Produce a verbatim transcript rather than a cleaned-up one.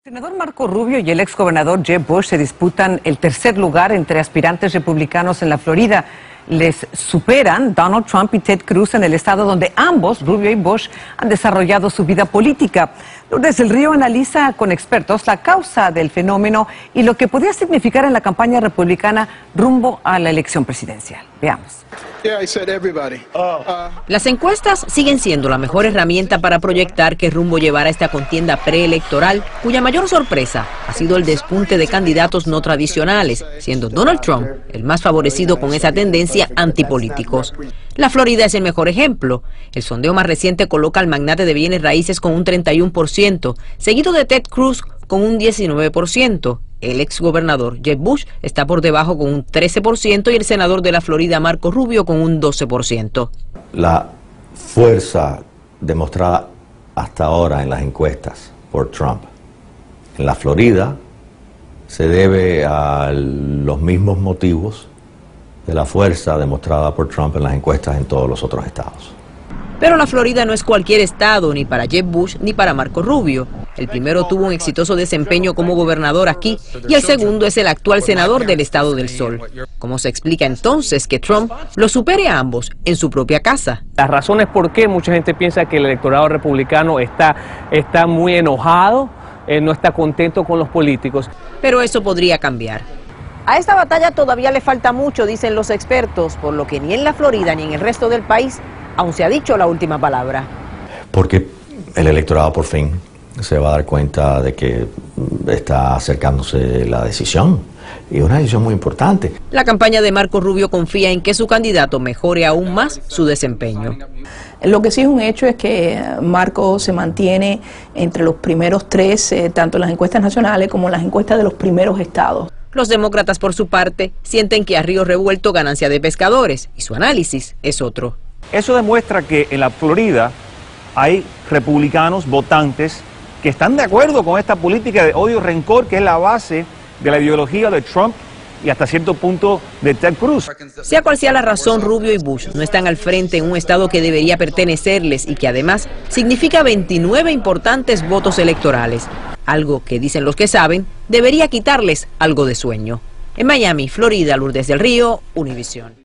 El senador Marco Rubio y el exgobernador Jeb Bush se disputan el tercer lugar entre aspirantes republicanos en la Florida. Les superan Donald Trump y Ted Cruz en el estado donde ambos, Rubio y Bush, han desarrollado su vida política. Lourdes del Río analiza con expertos la causa del fenómeno y lo que podría significar en la campaña republicana rumbo a la elección presidencial. Veamos. Las encuestas siguen siendo la mejor herramienta para proyectar qué rumbo llevará esta contienda preelectoral, cuya mayor sorpresa ha sido el despunte de candidatos no tradicionales, siendo Donald Trump el más favorecido con esa tendencia antipolíticos. La Florida es el mejor ejemplo. El sondeo más reciente coloca al magnate de bienes raíces con un treinta y uno por ciento, seguido de Ted Cruz con un diecinueve por ciento. El exgobernador Jeb Bush está por debajo con un trece por ciento y el senador de la Florida Marco Rubio con un doce por ciento. La fuerza demostrada hasta ahora en las encuestas por Trump en la Florida se debe a los mismos motivos de la fuerza demostrada por Trump en las encuestas en todos los otros estados. Pero la Florida no es cualquier estado, ni para Jeb Bush ni para Marco Rubio. El primero tuvo un exitoso desempeño como gobernador aquí y el segundo es el actual senador del Estado del Sol. ¿Cómo se explica entonces que Trump lo supere a ambos en su propia casa? Las razones por qué mucha gente piensa que el electorado republicano está, está muy enojado, eh, no está contento con los políticos. Pero eso podría cambiar. A esta batalla todavía le falta mucho, dicen los expertos, por lo que ni en la Florida ni en el resto del país aún se ha dicho la última palabra. Porque el electorado por fin se va a dar cuenta de que está acercándose la decisión, y una decisión muy importante. La campaña de Marco Rubio confía en que su candidato mejore aún más su desempeño. Lo que sí es un hecho es que Marco se mantiene entre los primeros tres, eh, tanto en las encuestas nacionales como en las encuestas de los primeros estados. Los demócratas, por su parte, sienten que a río revuelto ganancia de pescadores, y su análisis es otro. Eso demuestra que en la Florida hay republicanos votantes que están de acuerdo con esta política de odio y rencor que es la base de la ideología de Trump y hasta cierto punto de Ted Cruz. Sea cual sea la razón, Rubio y Bush no están al frente en un estado que debería pertenecerles y que además significa veintinueve importantes votos electorales, algo que, dicen los que saben, debería quitarles algo de sueño. En Miami, Florida, Lourdes del Río, Univisión.